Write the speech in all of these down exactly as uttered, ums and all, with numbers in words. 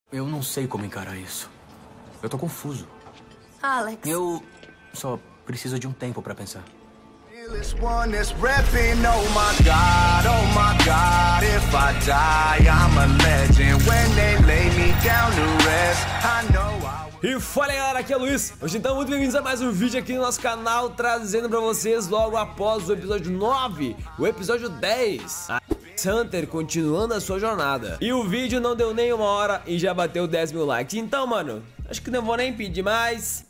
Eu não sei como encarar isso. Eu tô confuso. Alex. Eu só preciso de um tempo pra pensar. E fala aí, galera, aqui é o Luiz. Hoje então, muito bem-vindos a mais um vídeo aqui no nosso canal, trazendo pra vocês logo após o episódio nove, o episódio dez, a Hunter continuando a sua jornada. E o vídeo não deu nem uma hora e já bateu dez mil likes. Então, mano, acho que não vou nem pedir mais.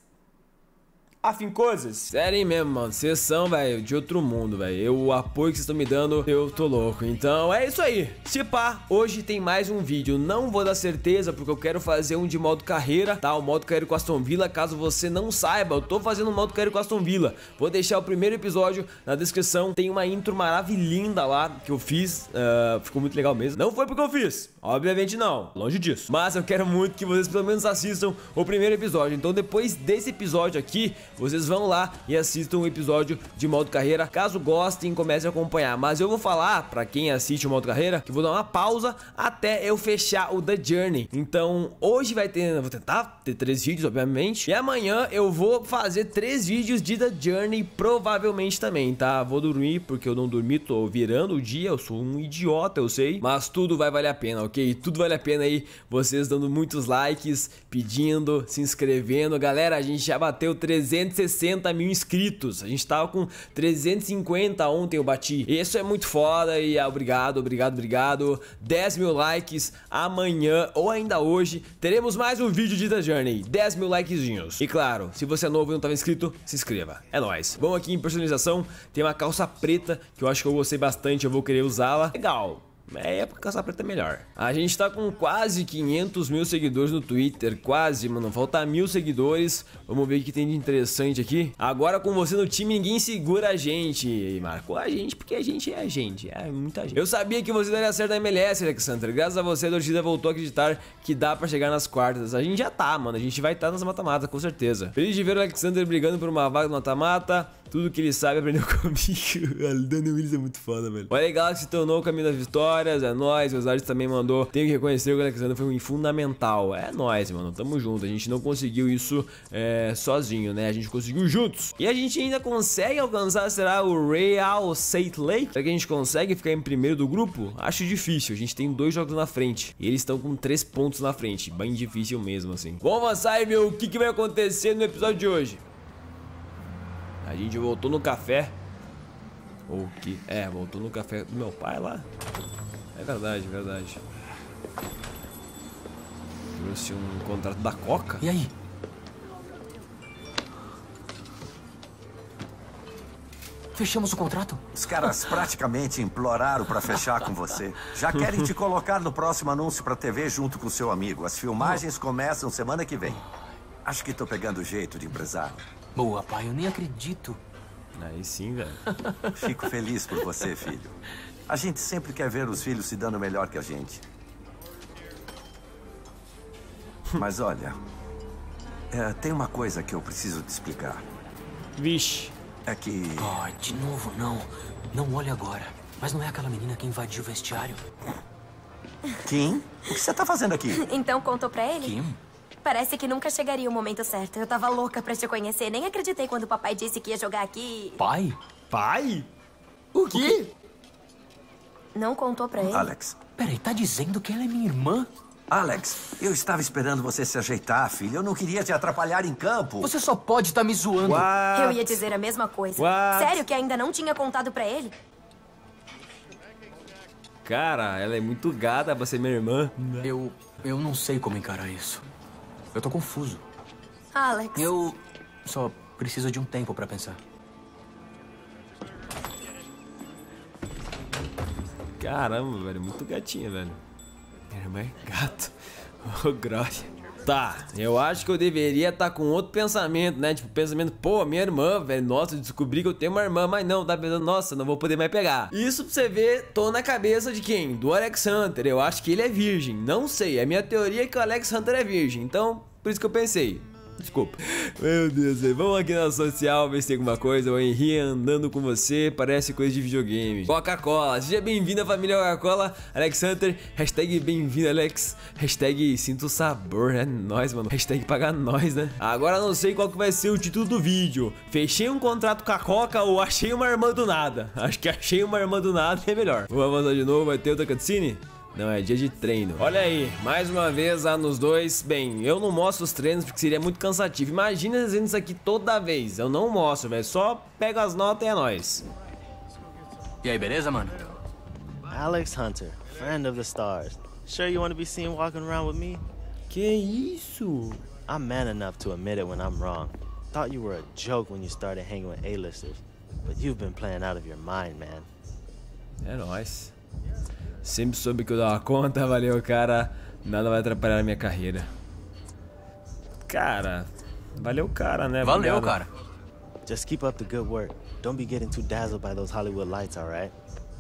Afim coisas? Sério mesmo, mano. Vocês são, velho, de outro mundo, velho. O apoio que vocês estão me dando, eu tô louco. Então é isso aí. Se pá, hoje tem mais um vídeo. Não vou dar certeza, porque eu quero fazer um de modo carreira, tá? O modo carreira com Aston Villa. Caso você não saiba, eu tô fazendo um modo carreira com Aston Villa. Vou deixar o primeiro episódio na descrição. Tem uma intro maravilhinda lá que eu fiz. Uh, ficou muito legal mesmo. Não foi porque eu fiz. Obviamente não. Longe disso. Mas eu quero muito que vocês pelo menos assistam o primeiro episódio. Então depois desse episódio aqui, vocês vão lá e assistam o episódio de modo carreira. Caso gostem, comecem a acompanhar. Mas eu vou falar pra quem assiste o modo carreira que vou dar uma pausa até eu fechar o The Journey. Então hoje vai ter, eu vou tentar ter três vídeos, obviamente. E amanhã eu vou fazer três vídeos de The Journey, provavelmente também, tá? Vou dormir porque eu não dormi, tô virando o dia. Eu sou um idiota, eu sei. Mas tudo vai valer a pena, ok? Tudo vale a pena aí. Vocês dando muitos likes, pedindo, se inscrevendo. Galera, a gente já bateu trezentos e sessenta mil inscritos. A gente tava com trezentos e cinquenta ontem, eu bati. Isso é muito foda e ah, obrigado, obrigado, obrigado. dez mil likes. Amanhã ou ainda hoje teremos mais um vídeo de The Journey. dez mil likezinhos. E claro, se você é novo e não estava inscrito, se inscreva. É nóis. Vamos aqui em personalização. Tem uma calça preta que eu acho que eu gostei bastante. Eu vou querer usá-la. Legal. É, pra calça preta é melhor. A gente tá com quase quinhentos mil seguidores no Twitter. Quase, mano. Falta mil seguidores. Vamos ver o que tem de interessante aqui. Agora com você no time, ninguém segura a gente. E marcou a gente porque a gente é a gente. É muita gente. Eu sabia que você daria certo na M L S, Alexandre. Graças a você, a torcida voltou a acreditar que dá pra chegar nas quartas. A gente já tá, mano. A gente vai estar tá nas mata-mata, com certeza. Feliz de ver o Alexandre brigando por uma vaga no mata-mata. Tudo que ele sabe aprendeu comigo. O Daniel Willis é muito foda, velho. Olha legal que se tornou o caminho das vitórias. É nóis. O Oswald também mandou. Tenho que reconhecer que o Alexandre foi um fundamental. É nóis, mano. Tamo junto. A gente não conseguiu isso é, sozinho, né? A gente conseguiu juntos. E a gente ainda consegue alcançar, será, o Real Salt Lake? Será que a gente consegue ficar em primeiro do grupo? Acho difícil. A gente tem dois jogos na frente. E eles estão com três pontos na frente. Bem difícil mesmo, assim. Vamos avançar e ver o que, que vai acontecer no episódio de hoje. A gente voltou no café. Ou que... É, voltou no café do meu pai lá. É verdade, é verdade. Trouxe um contrato da Coca. E aí? Fechamos o contrato? Os caras praticamente imploraram pra fechar com você. Já querem te colocar no próximo anúncio pra T V junto com o seu amigo. As filmagens começam semana que vem. Acho que tô pegando o jeito de empresário. Boa, pai, eu nem acredito. Aí sim, velho. Fico feliz por você, filho. A gente sempre quer ver os filhos se dando melhor que a gente. Mas olha, é, tem uma coisa que eu preciso te explicar. Vixe. É que... Oh, de novo, não. Não olhe agora. Mas não é aquela menina que invadiu o vestiário? Kim? O que você tá fazendo aqui? Então contou pra ele? Kim? Parece que nunca chegaria o momento certo. Eu tava louca pra te conhecer. Nem acreditei quando o papai disse que ia jogar aqui. Pai? Pai? O quê? Não contou pra ele? Alex. Peraí, tá dizendo que ela é minha irmã? Alex, eu estava esperando você se ajeitar, filho. Eu não queria te atrapalhar em campo. Você só pode estar tá me zoando. What? Eu ia dizer a mesma coisa. What? Sério que ainda não tinha contado pra ele? Cara, ela é muito gata pra ser minha irmã. Eu... eu não sei como encarar isso. Eu tô confuso. Alex. Eu só preciso de um tempo pra pensar. Caramba, velho. Muito gatinha, velho. Minha irmã é gato. Ô, glória. Tá, eu acho que eu deveria estar tá com outro pensamento, né? Tipo, pensamento, pô, minha irmã, velho. Nossa, eu descobri que eu tenho uma irmã, mas não, tá pensando, nossa, não vou poder mais pegar. Isso pra você ver, tô na cabeça de quem? Do Alex Hunter. Eu acho que ele é virgem. Não sei, a minha teoria é que o Alex Hunter é virgem. Então, por isso que eu pensei. Desculpa. Meu Deus, vamos aqui na social ver se tem alguma coisa. O Henry andando com você, parece coisa de videogame. Coca-Cola, seja bem-vindo à família Coca-Cola. Alex Hunter, hashtag bem-vindo Alex. Hashtag sinto o sabor, é nóis, mano. Hashtag paga nós, né? Agora não sei qual que vai ser o título do vídeo. Fechei um contrato com a Coca ou achei uma irmã do nada? Acho que achei uma irmã do nada é melhor. Vamos avançar de novo, vai ter outra cutscene? Não, é dia de treino. Olha aí, mais uma vez lá nos dois. Bem, eu não mostro os treinos porque seria muito cansativo. Imagina fazendo isso aqui toda vez. Eu não mostro, velho. Só pego as notas e é nóis. E aí, beleza, mano? Alex Hunter, friend of the stars. Sure you want to be seen walking around with me? Que isso? I'm man enough to admit it when I'm wrong. Thought you were a joke when you started hanging with A-listers. But you've been playing out of your mind, man. É nóis. Sempre soube que eu dava conta, valeu, cara. Nada vai atrapalhar a minha carreira. Cara, valeu, cara, né? Valeu, cara. Just keep up the good work. Don't be getting too dazzled by those Hollywood lights, alright?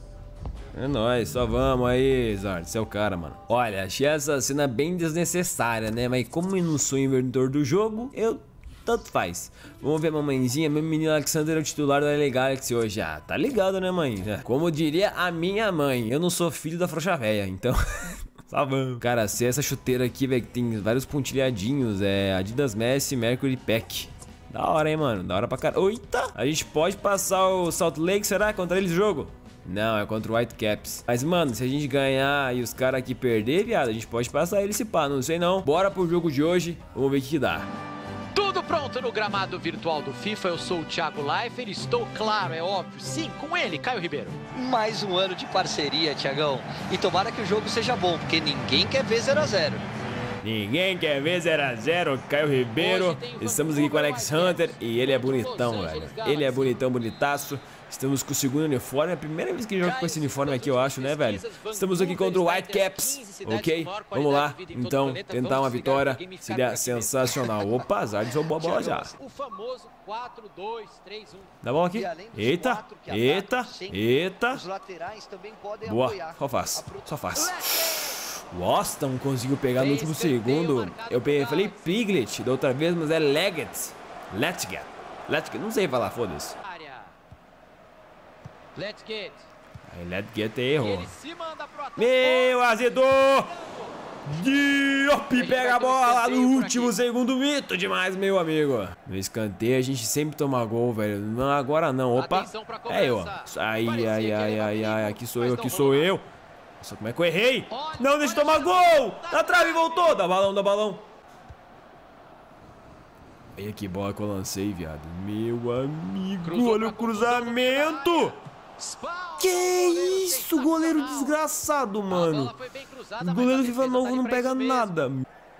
É nóis, só vamos aí, Zord, você é o cara, mano. Olha, achei essa cena bem desnecessária, né? Mas como eu não sou inventor do jogo, eu... tanto faz. Vamos ver a mamãezinha. Meu menino Alexander é o titular da L A Galaxy hoje. Ah, tá ligado, né, mãe? É. Como diria a minha mãe, eu não sou filho da frouxa véia, então... Só vamos. Cara, se essa chuteira aqui, velho, que tem vários pontilhadinhos, é Adidas Messi Mercury Pack. Da hora, hein, mano? Da hora pra caralho. Eita! A gente pode passar o Salt Lake, será? Contra eles o jogo? Não, é contra o Whitecaps. Mas, mano, se a gente ganhar e os caras aqui perder, viado, a gente pode passar eles se pá, não sei não. Bora pro jogo de hoje, vamos ver o que, que dá. Tudo pronto no gramado virtual do FIFA, eu sou o Thiago Leifert, estou claro, é óbvio, sim, com ele, Caio Ribeiro. Mais um ano de parceria, Thiagão, e tomara que o jogo seja bom, porque ninguém quer ver zero a zero. Ninguém quer ver zero a zero, Caio Ribeiro. Estamos aqui com o Alex Hunter e ele é bonitão, velho. Ele é bonitão, bonitaço. Estamos com o segundo uniforme, é a primeira vez que jogo com esse uniforme aqui, eu acho, né, velho? Estamos aqui contra o Whitecaps, ok? Vamos lá, então, tentar uma vitória seria sensacional. Opa, Zard roubou a bola já. Dá a bola aqui. Eita, eita, eita. Boa, só faz, só faz. O Austin conseguiu pegar no último segundo. Eu peguei, falei Piglet da outra vez, mas é Leggett. Let's get. Let's get, não sei falar, foda-se. Let's get. Aí, let's get errou. Meu azedor! Diop pega a bola no último segundo, mito demais, meu amigo. No escanteio a gente sempre toma gol, velho. Não, agora não, opa. É eu, ó. Ai, ai, ai, ai, ai, aqui sou eu, aqui sou eu. Nossa, como é que eu errei? Não, deixa eu tomar gol! Na trave, voltou! Dá balão, dá balão. Olha que bola que eu lancei, viado. Meu amigo, olha o cruzamento! Que isso, goleiro desgraçado, mano. O goleiro FIFA novo não pega nada.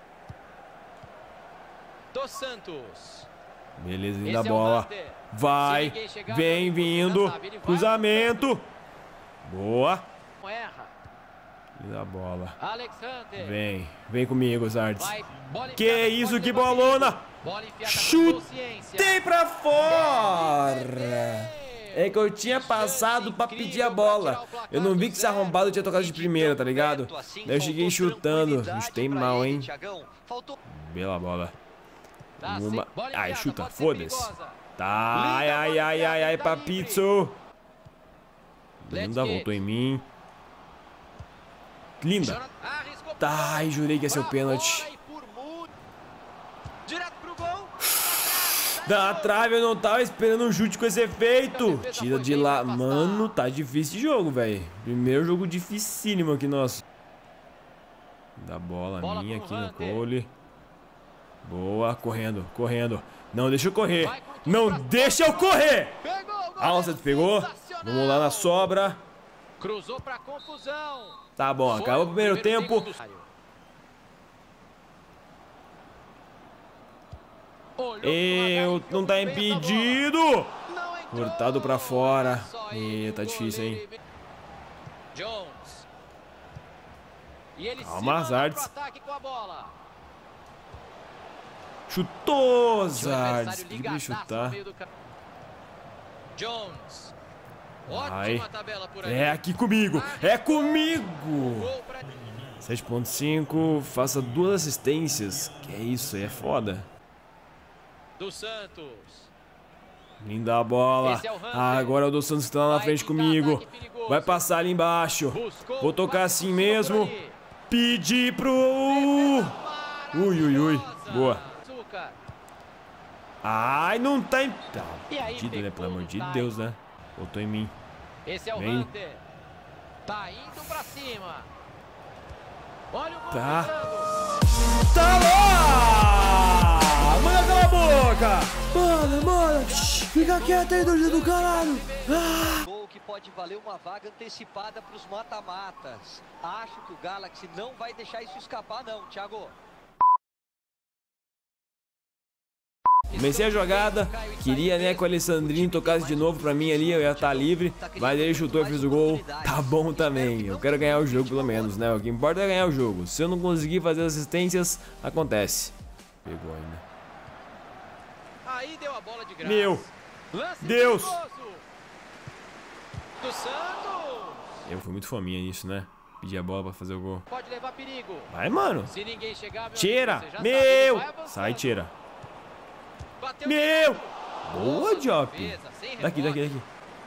Dos Santos. Beleza, linda bola. Vai, vem vindo. Cruzamento. Boa. Linda bola. Vem, vem comigo, Zardes. Que isso, que bolona. Chutei pra fora. É que eu tinha passado pra pedir a bola. Eu não vi que esse arrombado tinha tocado de primeira, tá ligado? Daí eu cheguei chutando. Chutei mal, hein? Bela bola. Uma... Ai, chuta, foda-se. Tá, ai, ai, ai, ai, ai, papizzo. Linda, voltou em mim. Linda. Tá, ai, jurei que ia ser o pênalti. Da trave, eu não tava esperando um chute com esse efeito. Tira de lá. Mano, tá difícil de jogo, velho. Primeiro jogo dificílimo aqui, nosso. Da bola minha aqui no Cole. Boa, correndo, correndo. Não deixa eu correr. Não deixa eu correr. Alça, pegou. Vamos lá na sobra. Cruzou pra confusão. Tá bom, acabou o primeiro tempo. Eu não tá impedido. Cortado pra fora. Ih, tá difícil, hein? Calma, Zardes. Chutou, Zardes. Podia chutar. Vai. É aqui comigo. É comigo. sete ponto cinco. Faça duas assistências. Que é isso aí, é foda. Do Santos. Linda a bola. É ah, agora é o do Santos que tá lá na frente comigo. Vai passar ali embaixo. Vou tocar assim mesmo. Pedir pro... Ui, ui, ui. Boa. Ai, não tá em... Tá, pedido, né? Pelo amor de Deus, né? Botou em mim. Esse é o Vem. Hunter. Tá indo pra cima. Olha o gol. Tá. Tá lá! Manda cala a boca! Manda, manda! Fica quieto aí, doido do caralho! Ah! Gol que pode valer uma vaga antecipada para os mata-matas. Acho que o Galaxy não vai deixar isso escapar não, Thiago. Comecei a jogada, queria, né, que o Alessandrinho tocasse de novo pra mim ali, eu ia estar livre, mas ele chutou e fez o gol, tá bom também, eu quero ganhar o jogo pelo menos, né, o que importa é ganhar o jogo, se eu não conseguir fazer assistências, acontece. Pegou ainda. Aí deu a bola de graça. Meu Deus! Do Santos. Eu fui muito fominha nisso, né, pedi a bola pra fazer o gol. Pode levar perigo. Vai, mano! Se ninguém chegar, tira! amigo, meu! sabe, Sai, tira! Bateu Meu! dentro. Boa, Diop! Defesa, sem Daqui, daqui, rebote. daqui.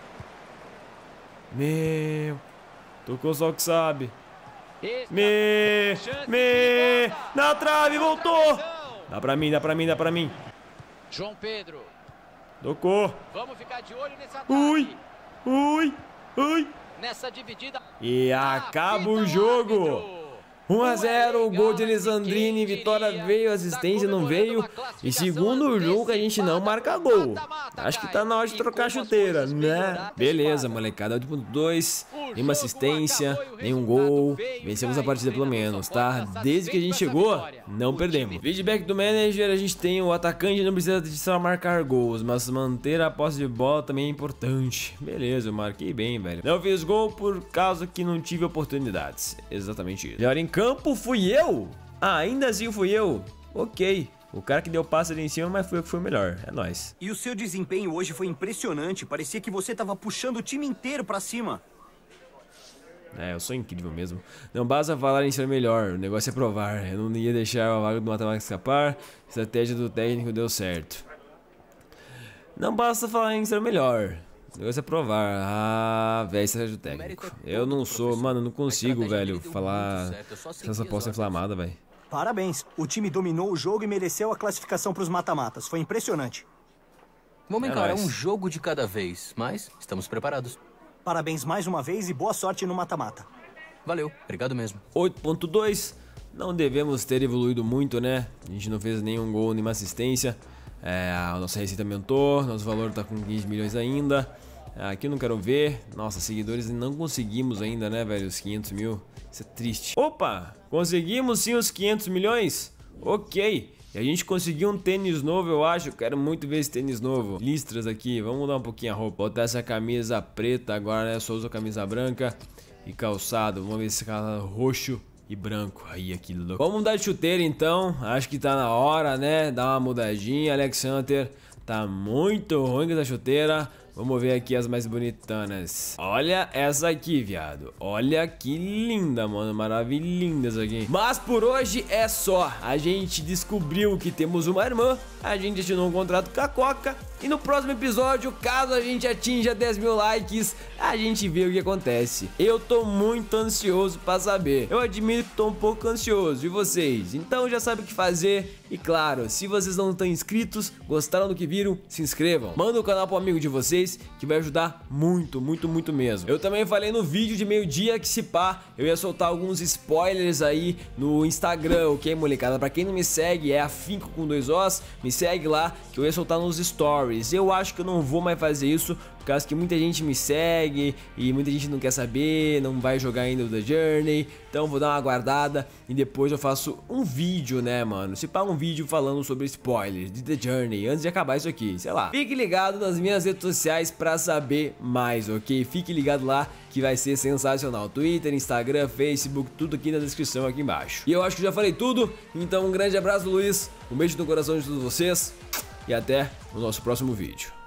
Meu! Tocou só o que sabe. Esse Me! chance Me! perigosa. Na trave, voltou! Atenção. Dá pra mim, dá pra mim, dá pra mim. João Pedro. Tocou. Vamos ficar de olho nesse ataque. Ui! Ui! Ui! Nessa dividida. E acaba o Apita jogo. árbitro. um a zero, o gol de Alessandrini, vitória veio, assistência não veio. E segundo jogo a gente não marca gol. Acho que tá na hora de trocar a chuteira, né? Beleza, molecada, oito ponto dois, nenhuma assistência, nenhum gol. Vencemos a partida pelo menos, tá? Desde que a gente chegou, não perdemos. Feedback do manager, a gente tem o atacante, não precisa de só marcar gols, mas manter a posse de bola também é importante. Beleza, eu marquei bem, velho. Não fiz gol por causa que não tive oportunidades. Exatamente isso. Melhor em campo fui eu? Ah, ainda assim fui eu? Ok. O cara que deu passe ali em cima, mas foi eu que foi o melhor. É nóis. E o seu desempenho hoje foi impressionante. Parecia que você tava puxando o time inteiro pra cima. É, eu sou incrível mesmo. Não basta falar em ser melhor, o negócio é provar. Eu não ia deixar a vaga do matemática escapar. A estratégia do técnico deu certo. Não basta falar em ser melhor. O negócio é provar. Ah, velho, estratégia do técnico. Eu não sou, mano, eu não consigo, velho, falar essa poça inflamada, velho. Parabéns. O time dominou o jogo e mereceu a classificação pros mata-matas. Foi impressionante. Vamos É encarar nóis. um jogo de cada vez, mas estamos preparados. Parabéns mais uma vez e boa sorte no mata-mata. Valeu, obrigado mesmo. oito ponto dois. Não devemos ter evoluído muito, né? A gente não fez nenhum gol, nenhuma assistência. É, a nossa receita aumentou, nosso valor tá com quinze milhões ainda. Aqui eu não quero ver. Nossa, seguidores não conseguimos ainda, né, velho? Os quinhentos mil. Isso é triste. Opa! Conseguimos sim os quinhentos milhões? Ok. E a gente conseguiu um tênis novo, eu acho. Quero muito ver esse tênis novo. Listras aqui. Vamos mudar um pouquinho a roupa. Botar essa camisa preta agora, né? Só uso a camisa branca. E calçado. Vamos ver esse cara roxo e branco. Aí, aqui louco. Vamos mudar de chuteira então. Acho que tá na hora, né? Dar uma mudadinha. Alex Hunter tá muito ruim com essa chuteira. Vamos ver aqui as mais bonitanas. Olha essa aqui, viado. Olha que linda, mano. Maravilhinda essa aqui. Mas por hoje é só. A gente descobriu que temos uma irmã. A gente assinou um contrato com a Coca. E no próximo episódio, caso a gente atinja dez mil likes, a gente vê o que acontece. Eu tô muito ansioso pra saber. Eu admito que tô um pouco ansioso. E vocês? Então já sabe o que fazer. E claro, se vocês não estão inscritos, gostaram do que viram, se inscrevam. Manda o canal pro amigo de vocês, que vai ajudar muito, muito, muito mesmo. Eu também falei no vídeo de meio-dia que se pá, eu ia soltar alguns spoilers aí no Instagram, ok, molecada? Pra quem não me segue, é afinco com dois Os, me segue lá, que eu ia soltar nos stories. Eu acho que eu não vou mais fazer isso, por causa que muita gente me segue e muita gente não quer saber, não vai jogar ainda o The Journey. Então vou dar uma guardada e depois eu faço um vídeo, né, mano? Se pá, um vídeo falando sobre spoilers de The Journey, antes de acabar isso aqui, sei lá. Fique ligado nas minhas redes sociais pra saber mais, ok? Fique ligado lá que vai ser sensacional. Twitter, Instagram, Facebook, tudo aqui na descrição aqui embaixo. E eu acho que já falei tudo, então um grande abraço, Luiz. Um beijo no coração de todos vocês. E até o nosso próximo vídeo.